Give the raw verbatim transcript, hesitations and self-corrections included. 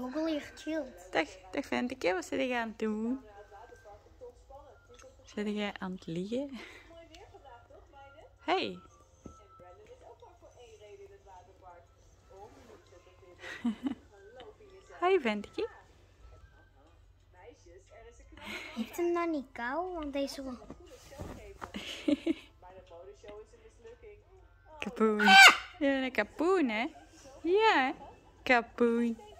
vogel hier gechilled. Dag, dag Venteke, wat zit jij aan het doen? Zit jij aan het liggen? Hey! Hoi Venteke. Heeft hem nou niet kou? Want deze wel. Kapoen. Ja, een kapoen hè? Ja, kapoen.